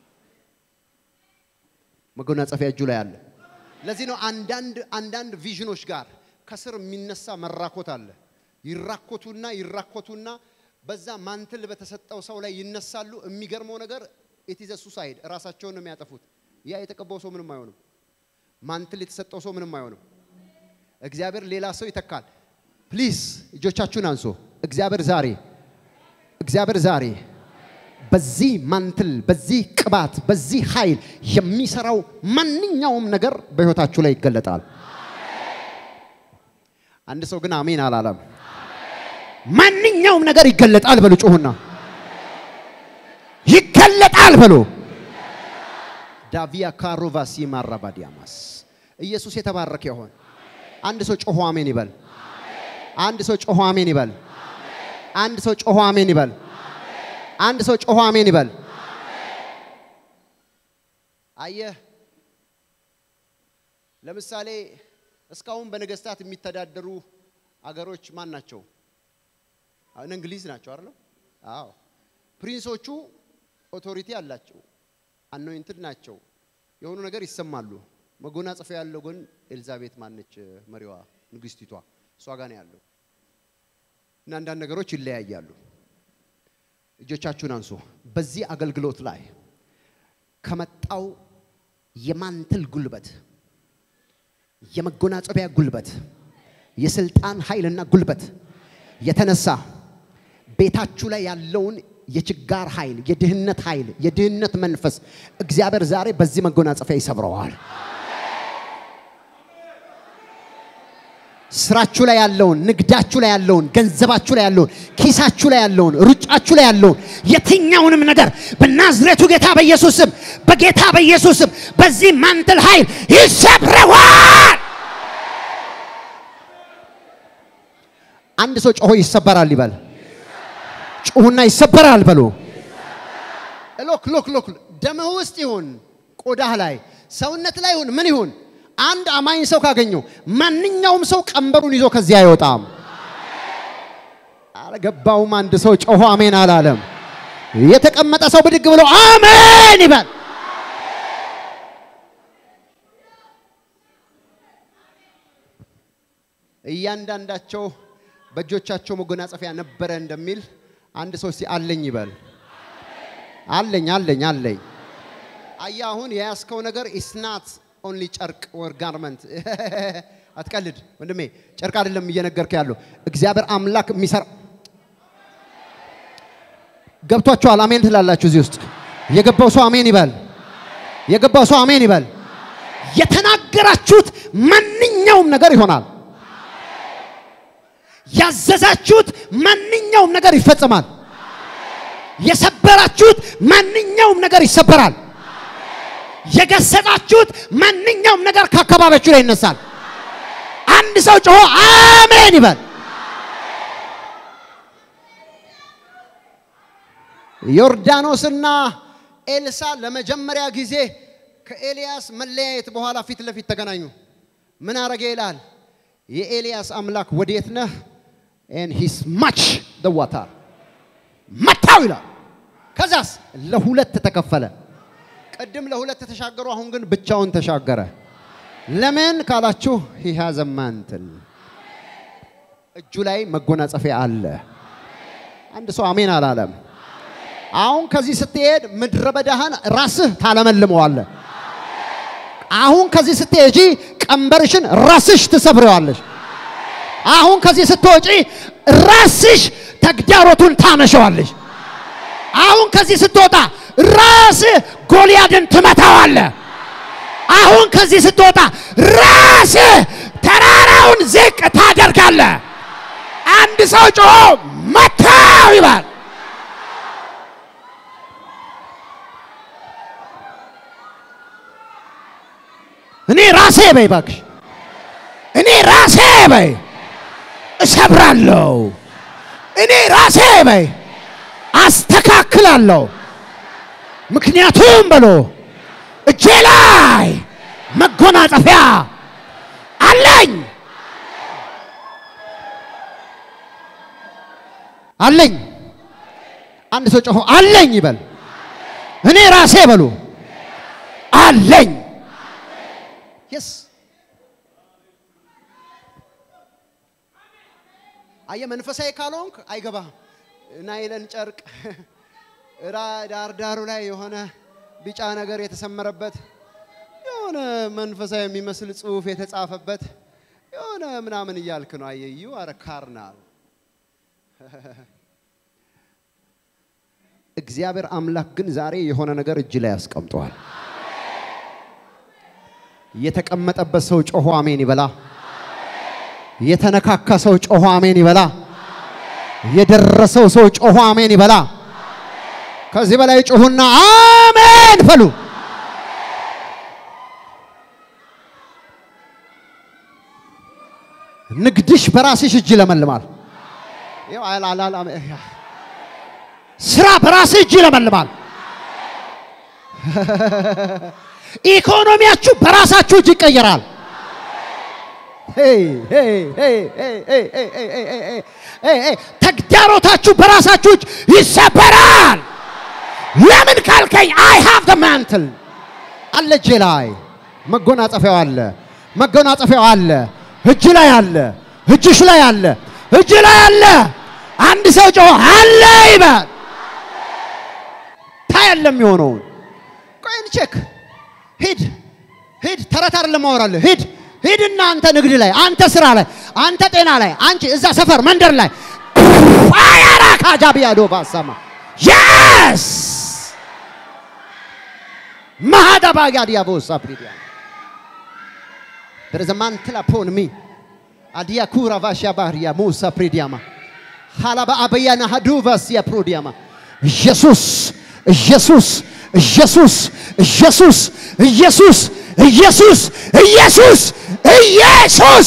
Speaker 1: መጎናጸፊያ እጁ ላይ አለ ለዚህ ነው አንዳንድ አንዳንድ ቪዥኖች ጋር ከስር የሚነሳ መራኮት አለ ይራኮቱና ይራኮቱና በዛ ማንትል በተሰጠው ሰው ላይ ይነሳሉ የሚገርመው ነገር it is a suicide ራሳቸውን ነው የሚያጠፉት ያ የተቀባው ሰው ምንም አይሆንም ማንትል የተሰጠው ሰው ምንም አይሆንም እግዚአብሔር ሌላ ሰው ይተካል ፕሊዝ እጆቻችሁን አንሶ እግዚአብሔር ዛሬ እግዚአብሔር ዛሬ በዚህ ማንትል በዚህ ቅባት በዚህ ኃይል የሚሰራው ማንኛውም ነገር በህይወታችሁ ላይ ይገለጣል አንድ ሰው ግን አሜን አላለም ማንኛውም ነገር ይገለጣል በሉ ጮሁና ይገለጣል በሉ ዳቪያ ካሮቫሲ ማራባዲያማስ ኢየሱስ የተባረከ ይሁን አንድ ሰው ጮሁ አሜን ይበል አንድ ሰው ጮሁ አሜን ይበል አንድ ሰው ጮሁ አሜን ይበል አንድ ሰው ጮሁ አሜን ይበል አየህ ለምሳሌ እስካሁን በነገስታት የሚተዳደሩ አገሮች ማን ናቸው እንግሊዝ ናቸው አይደል አዎ ፕሪንሶቹ ኦቶሪቲ አላቸው አኖይንትድ ናቸው የሆኑ ነገር ይሰማሉ መጎናጸፊያ ያለው ግን ኤልዛቤት ማነች መሪዋ ንግስቲቷ እሷ ጋር ነው ያለው እና አንዳንድ ነገሮች ይለያያሉ እጆቻችሁን አንሱ በዚህ አገልግሎት ላይ ከመጣው የማንትል ጉልበት የመጎናጸፊያ ጉልበት የስልጣን ኃይልና ጉልበት የተነሳ ቤታችሁ ላይ ያለውን የችጋር ኃይል የድህነት ኃይል የድህነት መንፈስ እግዚአብሔር ዛሬ በዚህ መጎናጸፊያ ይሰብረዋል ስራችሁ ላይ ያለውን ንግዳችሁ ላይ ያለውን ገንዘባችሁ ላይ ያለውን ኪሳችሁ ላይ ያለውን ሩጫችሁ ላይ ያለውን የትኛውንም ነገር በናዝሬቱ ጌታ በኢየሱስ ስም በጌታ በኢየሱስ ስም በዚህ ማንትል ኃይል ይሰብረዋል አንድ ሰው ጮሆ ይሰበራል ይባል ጮሁና ይሰበራል በሉ ሎክ ሎክ ሎክ ደምህ ውስጥ ይሁን ቆዳህ ላይ ሰውነት ላይ ይሁን ምን ይሁን አንድ አማኝ ሰው ካገኘው ማንኛውም ሰው ቀንበሩን ይዞ ከዚያ አይወጣም አለገባውም አንድ ሰው ጮሆ አሜን አላለም የተቀመጠ ሰው ብድግ ብሎ አሜን ይባል እያንዳንዳቸው በእጆቻቸው መጎናጸፊያ ነበረ እንደሚል አንድ ሰው ሲአለኝ ይባል አለኝ አለኝ አለኝ አያሁን ያስከው ነገር is not only ጨርቅ or garment አትቀልድ ወንድሜ ጨርቅ አይደለም እየነገርኩ ያለው እግዚአብሔር አምላክ የሚሰራ ገብቷችኋል አሜን ትላላችሁ እዚህ ውስጥ የገባው ሰው አሜን ይባል የገባው ሰው አሜን ይባል የተናገራችሁት ማንኛውም ነገር ይሆናል ያዘዛችሁት ማንኛውም ነገር ይፈጸማል የሰበራችሁት ማንኛውም ነገር ይሰበራል የገሰጣችሁት ማንኛውም ነገር ከአካባቢያችሁ ላይ ይነሳል አንድ ሰው ጮሆ አሜን ይበል ዮርዳኖስና ኤልሳ ለመጀመሪያ ጊዜ ከኤልያስ መለያየት በኋላ ፊት ለፊት ተገናኙ ምን አረገ ይላል የኤልያስ አምላክ ወዴት ነህ and he smashed the water መታው ይላል ከዛስ ለሁለት ተከፈለ ቀደም ለሁለት ተሻገሩ አሁን ግን ብቻውን ተሻገረ ለምን ካላችሁ he has a mantle እጁ ላይ መጎናጸፊያ አለ አንድ ሰው አሜን አላለም አሁን ከዚህ ስትሄድ ምድረበዳህን ራስህ ታለመልመዋለህ አሁን ከዚህ ስትሄጂ ቀንበርሽን ራስሽ ትሰብረዋለሽ አሁን ከዚህ ስትወጪ ራስሽ ተግዳሮቱን ታነሻዋለሽ አሁን ከዚህ ስትወጣ ራስ ጎልያድን ትመታዋለህ አሁን ከዚህ ስትወጣ ራስ ተራራውን ዝቅ ታደርጋለህ አንድ ሰው ጮሆ መታው ይባል
Speaker 2: እኔ ራሴ በይ ባክሽ እኔ ራሴ በይ እሰብራለሁ እኔ ራሴ በይ አስተካክላለሁ ምክንያቱም በሎ እጄ ላይ መጎናጸፊያ አለኝ አለኝ አንድ ሰው ጮሆ አለኝ ይበል እኔ ራሴ በሉ አለኝ yes አየ መንፈሳዊ ካልሆንክ አይገባ ናይለን ጨርቅ ዳር ዳሩ ላይ የሆነ ቢጫ ነገር የተሰመረበት የሆነ መንፈሳዊ የሚመስል ጽሑፍ የተጻፈበት የሆነ ምናምን ይያልክ ነው አየዩ አረ ካርናል እግዚአብሔር አምላክ ግን ዛሬ የሆነ ነገር እጅ ላይ ያስቀምጧል የተቀመጠበት ሰው ጮሆ አሜን ይበላ የተነካካ ሰው ጮሆ አሜን ይበላ የደረሰው ሰው ጮሆ አሜን ይበላ ከዚህ በላይ ጮሁና አሜን በሉ ንግድሽ በራስሽ እጅ ለመልማል ያው አላላ ስራ በራስሽ እጅ ለመልማል ኢኮኖሚያችሁ በራሳችሁ እጅ ይቀየራል ሄይ ሄይ ሄይ ሄይ ሄይ ሄይ ሄይ ተግዳሮታችሁ በራሳችሁ እጅ ይሰበራል ለምን ካልከኝ I have the mantle አለ እጄ ላይ መጎናጸፊያው አለ መጎናጸፊያው አለ እጅ ላይ አለ እጅሽ ላይ አለ እጅ ላይ አለ አንድ ሰው ጮህ አለ ይበል ታያለም የሆነው ቆይን ቼክ ሂድ ሂድ ተረት አይደለም ማወራለ ሂድ ሂድና አንተ ንግድ ላይ አንተ ስራ ላይ አንተ ጤና ላይ አንቺ እዛ ሰፈር መንደር ላይ አያራ ካጃቢያዶ ባሰማ yes mahadabagia bosa pridia there is a mantle upon me adia kura vasha baria musa pridiama halaba abayana haduva sia prodiama jesus jesus jesus jesus jesus jesus jesus jesus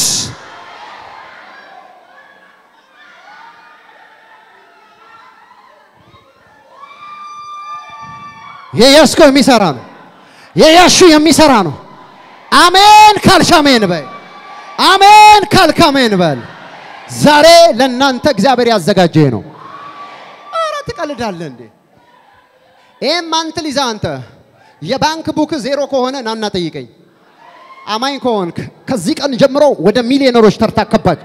Speaker 2: የያስኮ የሚሰራ ነው የያሹ የሚሰራ ነው አሜን ካልሽ አሜን በይ አሜን ካልክ አሜን በል ዛሬ ለእናንተ እግዚአብሔር ያዘጋጀ ነው አረ ትቀልዳለህ እንዴ ኤም ማንትል ይዛ አንተ የባንክ ቡክ ዜሮ ከሆነ ናና ጠይቀኝ አማኝ ከሆንክ ከዚህ ቀን ጀምሮ ወደ ሚሊዮነሮች ተርታከባች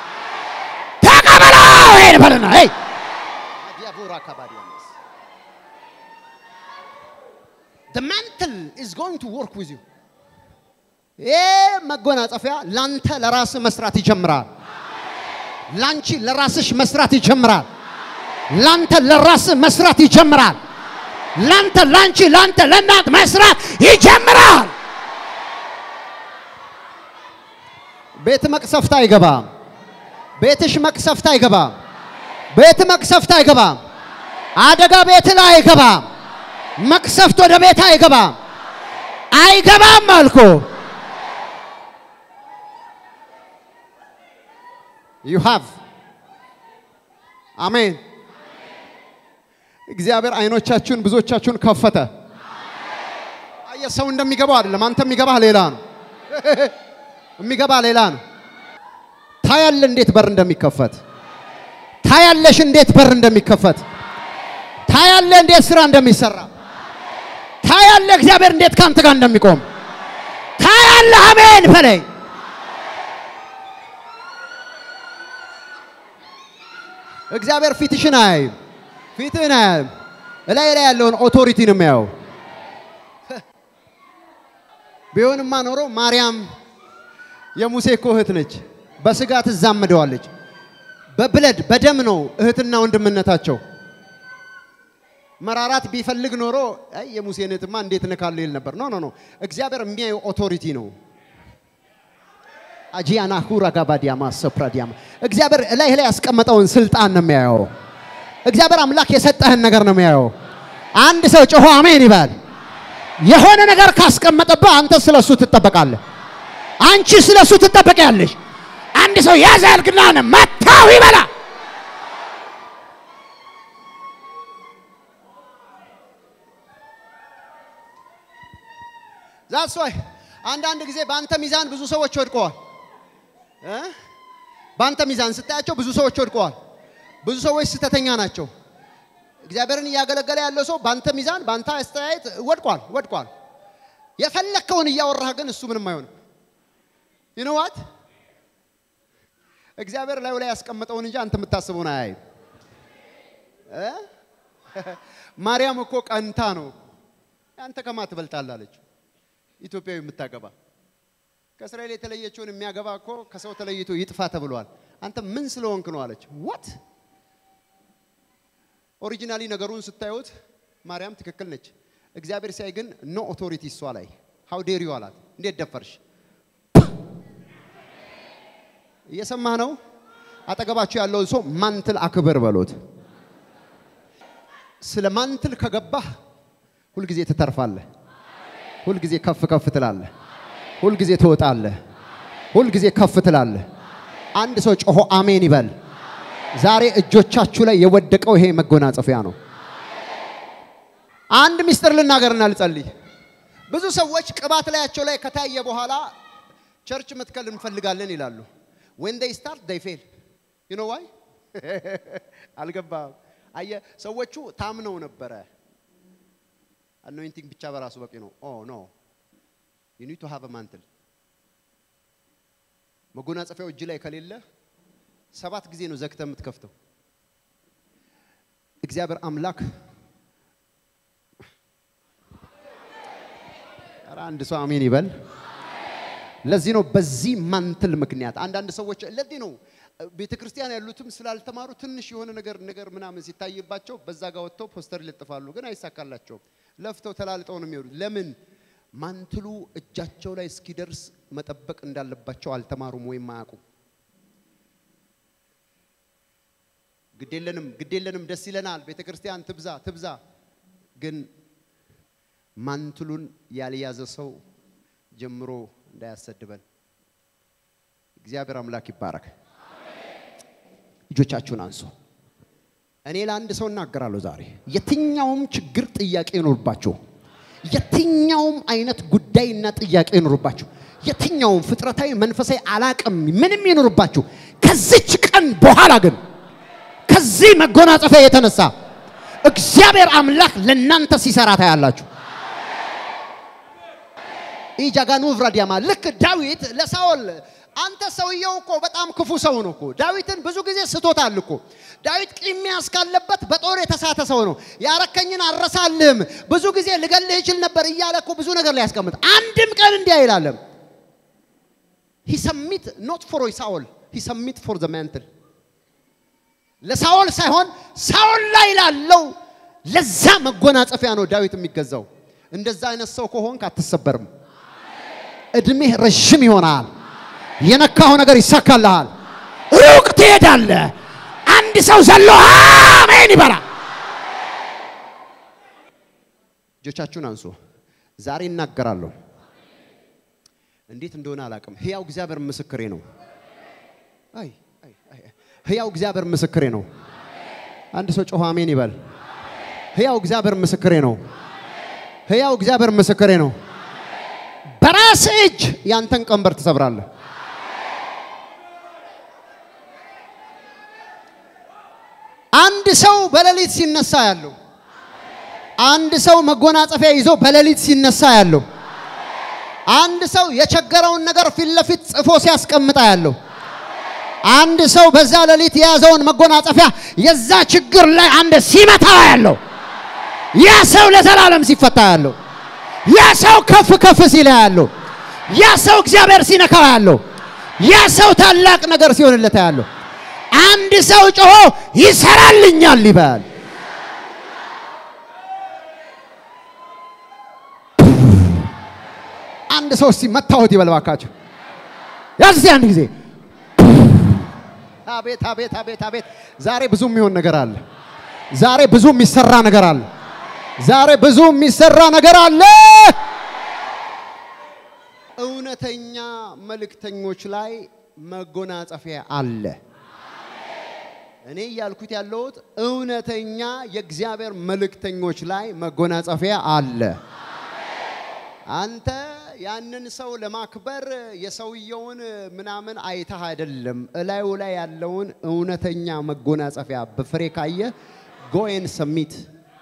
Speaker 2: ተቀበለው ሄድ በልና ሄይ አዲያቡራ ከባዲያስ the mantle is going to work with you eh መጎናጸፊያ ላንተ ለራስ መስራት ይጀምራል ላንቺ ለራስሽ መስራት ይጀምራል ላንተ ለራስ መስራት ይጀምራል ላንተ ላንቺ ላንተ ለናት መስራት ይጀምራል ቤት መቅሰፍታ አይገባም ቤትሽ መቅሰፍታ አይገባም ቤት መቅሰፍታ አይገባም አደጋ ቤት ላይ አይገባም መቅሰፍት ወደ ቤት አይገባም አይገባም አልኩ you have አሜን እግዚአብሔር አይኖቻችሁን ብዙዎቻችሁን ከፈተ አየሰው እንደሚገባው አይደለም አንተ የሚገባህ ሌላ ነው የሚገባ ሌላ ነው ታያለ እንዴት በር እንደሚከፈት ታያለሽ እንዴት በር እንደሚከፈት ታያለ እንዴት ስራ እንደሚሰራ ታያለ እግዚአብሔር እንዴት ካንተ ጋር እንደሚቆም ታያለ አሜን በለኝ እግዚአብሔር ፊትሽን አይ ፊትህን አይ ላይ ላይ ያለውን ኦቶሪቲ ነው የሚያው ቢሆንማ ኖሮ ማርያም የሙሴ እህት ነች በስጋ ትዛመደዋለች በብለድ በደም ነው እህትና ወንድምነታቸው መራራት ቢፈልግ ኖሮ አይ የሙሴ እህትማ እንዴት ነካለው ይል ነበር ኖ ኖ ኖ እግዚአብሔር የሚያዩ ኦቶሪቲ ነው አጂያና ሁራ ጋባዲያማ ሰፕራዲያማ እግዚአብሔር ላይ ላይ ያስቀመጠውን ስልጣን ነው የሚያየው እግዚአብሔር አምላክ የሰጠህን ነገር ነው የሚያየው አንድ ሰው ጮሆ አሜን ይባል የሆነ ነገር ካስቀመጠበት አንተ ስለሱ ትጠበቃለህ አንቺ ስለሱ ትጠበቂያለሽ አንድ ሰው ያዛልግና መታው ይበላ
Speaker 1: That's why አንድ አንድ ጊዜ ባንተ ሚዛን ብዙ ሰዎች ወድቀዋል እ ባንተ ሚዛን ስታያቸው ብዙ ሰዎች ወድቀዋል ብዙ ሰዎች ስተተኛ ናቸው እግዚአብሔርን ያገለገለ ያለው ሰው ባንተ ሚዛን ባንተ አስተያየት ወድቋል ወድቋል የፈለከውን ያወራህ ግን እሱ ምንም አይሆንም you know what እግዚአብሔር ላይ ላይ ያስቀመጠውን እንጂ አንተ የምታስበውን አያይ እ ማርያም እኮ ቀንታ ነው አንተ ከማ ትበልጣለህ አለች ኢትዮጵያዊ የምታገባ ከእስራኤል የተለየችውን የሚያገባ እኮ ከሰው ተለይቶ ይጥፋ ተብሏል አንተ ምን ስለሆንክ ነው አለች what ኦሪጂናሊ ነገሩን ስታዩት ማርያም ትክክል ነች እግዚአብሔር ሲያይ ግን no authority እሷ ላይ how dare you አላት እንዴት ደፈርሽ እየሰማህ ነው አጠገባችሁ ያለው ሰው ማንትል አክብር በሎት ስለ ማንትል ከገባህ ሁሉ ጊዜ ተተርፋለህ ሁሉ ጊዜ ከፍ ከፍ ትላለህ ሁሉ ጊዜ ትወጣለህ ሁሉ ጊዜ ከፍ ትላለህ አንድ ሰው ጮሆ አሜን ይበል ዛሬ እጆቻችሁ ላይ የወደቀው ይሄ መጎናጸፊያ ነው አንድ ሚስጥር ልናገርና ልጸልይ ብዙ ሰዎች ቅባት ላያቸው ላይ ከታየ በኋላ ቸርች መትከል እንፈልጋለን ይላሉ when they start they fail you know why አልገባም አየ ሰዎቹ ታምነው ነበር anointing ብቻ በራሱ በቂ ነው oh no you need to have a mantle መጎናጸፊያው እጅ ላይ ከሌለ ሰባት ጊዜ ነው ዘክተ የምትከፍተው እግዚአብሔር አምላክ አራ አንድ ሰው አሜን ይበል ለዚህ ነው በዚህ ማንትል ምክንያት አንድ አንድ ሰዎች ለዚህ ነው ቤተክርስቲያን ያሉትም ስላልተማሩ ትንሽ የሆነ ነገር ነገር ምናምን ሲታይባቸው በዛ ጋር ወጥተው ፖስተር ይለጥፋሉ ግን አይሳካላቸው ለፍተው ተላልጠው ነው የሚወሩት ለምን ማንትሉ እጃቸው ላይ እስኪደርስ መጠበቅ እንዳለባቸው አልተማሩም ወይ ማያውቁ ግዴለንም ግዴለንም ደስ ይለናል ቤተክርስቲያን ትብዛ ትብዛ ግን ማንትሉን ያልያዘ ሰው ጀምሮ እንዳያሰድበን እግዚአብሔር አምላክ ይባረክ እጆቻችሁን አንሱ እኔ ለአንድ ሰው እናገራለሁ ዛሬ የትኛውም ችግር ጥያቄ ይኖርባችሁ የትኛውም አይነት ጉዳይና ጥያቄ ይኖርባችሁ የትኛውም ፍጥረታዊ መንፈሳዊ አላቅም ምንም ይኖርባችሁ ከዚች ቀን በኋላ ግን ከዚህ መጎናጸፊያ የተነሳ እግዚአብሔር አምላክ ለናንተ ሲሰራ ታያላችሁ ኢጃጋኑ ፍራዲያማ ልክ ዳዊት ለሳኦል አንተ ሰውየው እኮ በጣም ክፉ ሰው ነው እኮ ዳዊትን ብዙ ጊዜ ስቶታል እኮ ዳዊት ቂሚያስ ካለበት በጦር የተሳተ ሰው ነው ያረከኝን አረሳልህም ብዙ ጊዜ ልገልህ ይችል ነበር እያለ እኮ ብዙ ነገር ላይ ያስቀምጥ አንድም ቀን እንዲህ አይላለም he submit not for Saul he submit for the mantle ለሳኦል ሳይሆን ሳኦል ላይ ላለው ለዛ መጎናጸፊያ ነው ዳዊት የሚገዛው እንደዛ አይነት ሰው ከሆንክ አትሰበርም እድሜህ ረጅም ይሆናል የነካው ነገር ይሳካልሃል ሩቅ ትሄዳለህ አንድ ሰው ዘሎ አሜን ይበላ ጆቻችሁን አንሱ ዛሬ እናገራለሁ እንዴት እንደሆነ አላቅም ሕያው እግዚአብሔር ምስክሬ ነው አይ አይ አይ ሕያው እግዚአብሔር ምስክሬ ነው አንድ ሰው ጮህ አሜን ይበል ሕያው እግዚአብሔር ምስክሬ ነው ሕያው እግዚአብሔር ምስክሬ ነው በራስ እጅ ያንተን ቀንበር ተሰብራለህ አንድ ሰው በሌሊት ሲነሳ ያለው አንድ ሰው መጎናጸፊያ ይዞ በሌሊት ሲነሳ ያለው አንድ ሰው የቸገረውን ነገር ፊት ለፊት ጽፎ ሲያስቀምጣ ያለው አንድ ሰው በዛ ሌሊት የያዘውን መጎናጸፊያ የዛ ችግር ላይ አንድ ሲመታ ያለው ያ ሰው ለዘላለም ሲፈታ ያለው ያ ሰው ከፍ ከፍ ሲል ያለው ያ ሰው እግዚአብሔር ሲነካው ያለው ያ ሰው ታላቅ ነገር ሲሆንለት ያለው አንድ ሰው ጮሆ ይሰራልኛል ይባል አንድ ሰው ሲመታውት ይበልባካችሁ ያዚ አንድ ጊዜ አቤት አቤት አቤት አቤት ዛሬ ብዙ የሚሆን ነገር አለ ዛሬ ብዙ የሚሰራ ነገር አለ ዛሬ ብዙ የሚሰራ ነገር አለ እውነተኛ መልእክተኞች ላይ መጎናጸፊያ አለ እኔ ያልኩት ያለውት እውነተኛ የእግዚአብሔር መልእክተኞች ላይ መጎናጸፊያ አለ አንተ ያንን ሰው ለማክበር የሰውየውን ምናምን አይተህ አይደለም እላዩ ላይ ያለውን እውነተኛ መጎናጸፊያ በፍሬ ካየ go and submit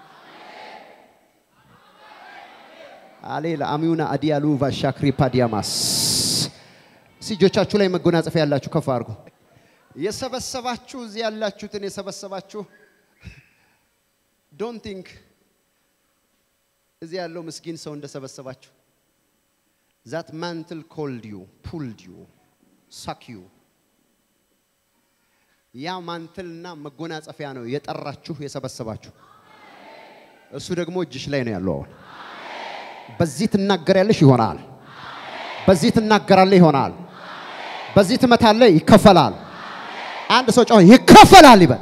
Speaker 1: አሌላ አሚውና አዲያሉ ቫሻክሪ ፓዲያማስ ሲጆቻችሁ ላይ መጎናጸፊያ ያላችሁ ከፍ አድርጉ የሰበሰባችሁ እዚህ ያላችሁትን የሰበሰባችሁ don't think እዚህ ያለው ምስኪን ሰው እንደሰበሰባችሁ that mantle called you pulled you suck you ያ ማንተልና መጎናጸፊያ ነው የጠራችሁ የሰበሰባችሁ እሱ ደግሞ እጅሽ ላይ ነው ያለው በዚህ ትናገራለሽ ይሆናል በዚህ ትናገራለሽ ይሆናል በዚህ ትመታለህ ይከፈላል አንድ ሰው ጮህ ይከፈላል ይበል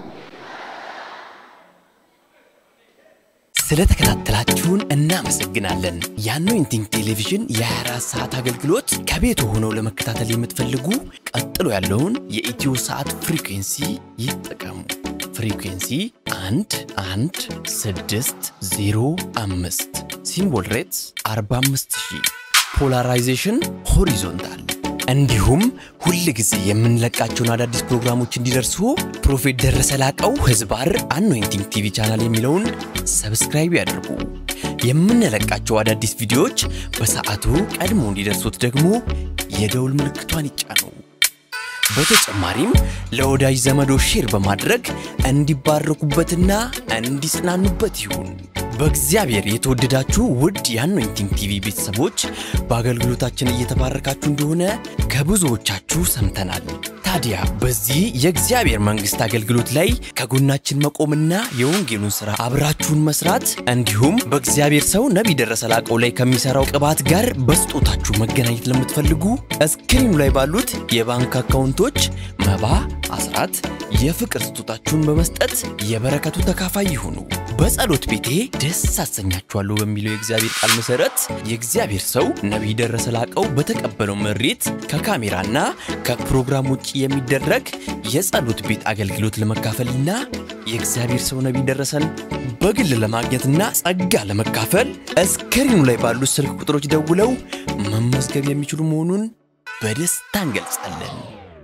Speaker 3: ስለተከታተላችሁን እናመሰግናለን የአኖይንቲንግ ቴሌቪዥን የ24 ሰዓት አገልግሎት ከቤት ሆነው ለመከታተል የምትፈልጉ ቀጥሎ ያለውን የኢትዮ ሰዓት ፍሪኩዌንሲ ይጠቀሙ ፍሪኩዌንሲ አንድ አንድ ስድስት ዜሮ አምስት ሲምቦል ሬትስ አርባ አምስት ሺህ ፖላራይዜሽን ሆሪዞንታል እንዲሁም ሁሉ ጊዜ የምንለቃቸውን አዳዲስ ፕሮግራሞች እንዲደርሱ ፕሮፌት ደረሰ ላቀው ህዝባር አኖይንቲንግ ቲቪ ቻናል የሚለውን ሰብስክራይብ ያድርጉ የምንለቃቸው አዳዲስ ቪዲዮዎች በሰዓቱ ቀድሞ እንዲደርሱት ደግሞ የደውል ምልክቷን ይጫኑ በተጨማሪም ለወዳጅ ዘመዶ ሼር በማድረግ እንዲባረኩበትና እንዲጽናኑበት ይሁን በእግዚአብሔር የተወደዳችሁ ውድ የአኖይንቲንግ ቲቪ ቤተሰቦች በአገልግሎታችን እየተባረካችሁ እንደሆነ ከብዙዎቻችሁ ሰምተናል ታዲያ በዚህ የእግዚአብሔር መንግስት አገልግሎት ላይ ከጎናችን መቆምና የወንጌሉን ሥራ አብራችሁን መስራት እንዲሁም በእግዚአብሔር ሰው ነብይ ደረሰ ላቀው ላይ ከሚሰራው ቅባት ጋር በስጦታችሁ መገናኘት ለምትፈልጉ እስክሪኑ ላይ ባሉት የባንክ አካውንቶች መባ አስራት የፍቅር ስጦታችሁን በመስጠት የበረከቱ ተካፋይ ይሁኑ በጸሎት ቤቴ ደስ አሰኛችኋለሁ በሚለው የእግዚአብሔር ቃል መሰረት የእግዚአብሔር ሰው ነብይ ደረሰ ላቀው በተቀበለው መሬት ከካሜራና ከፕሮግራም ውጪ የሚደረግ የጸሎት ቤት አገልግሎት ለመካፈልና የእግዚአብሔር ሰው ነብይ ደረሰን በግል ለማግኘትና ጸጋ ለመካፈል እስክሪኑ ላይ ባሉት ስልክ ቁጥሮች ደውለው መመዝገብ የሚችሉ መሆኑን በደስታ እንገልጻለን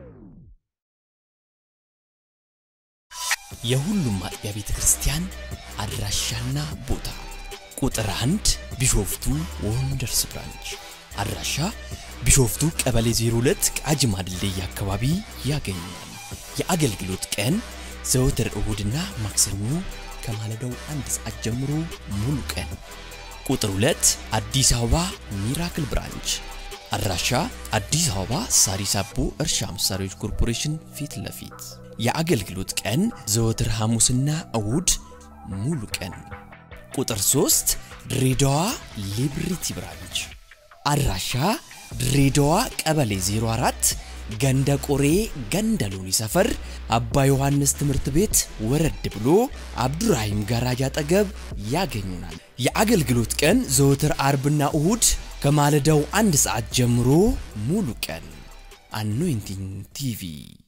Speaker 3: የሁሉም ማጥቢያ ቤተ ክርስቲያን አድራሻና ቦታ ቁጥር አንድ ቢሾፍቱ ወንደርስ ብራንች አድራሻ ቢሾፍቱ ቀበሌ ዜሮ ሁለት ቃጂማ ድልድይ አካባቢ ያገኛል የአገልግሎት ቀን ዘወትር እሁድና ማክሰኞ ከማለዳው አንድ ሰዓት ጀምሮ ሙሉ ቀን ቁጥር ሁለት አዲስ አበባ ሚራክል ብራንች አድራሻ አዲስ አበባ ሳሪስ አቦ እርሻ መሳሪያዎች ኮርፖሬሽን ፊት ለፊት የአገልግሎት ቀን ዘወትር ሐሙስና እሁድ ሙሉ ቀን ቁጥር ሶስት ድሬዳዋ ሊብሪቲ ብራንች አድራሻ ድሬዳዋ ቀበሌ ዜሮ አራት ገንደ ቆሬ ገንደሎኒ ሰፈር አባ ዮሐንስ ትምህርት ቤት ወረድ ብሎ አብዱራሂም ጋራጅ አጠገብ ያገኙናል የአገልግሎት ቀን ዘወትር አርብና እሁድ ከማለዳው አንድ ሰዓት ጀምሮ ሙሉ ቀን አኖይንቲንግ ቲቪ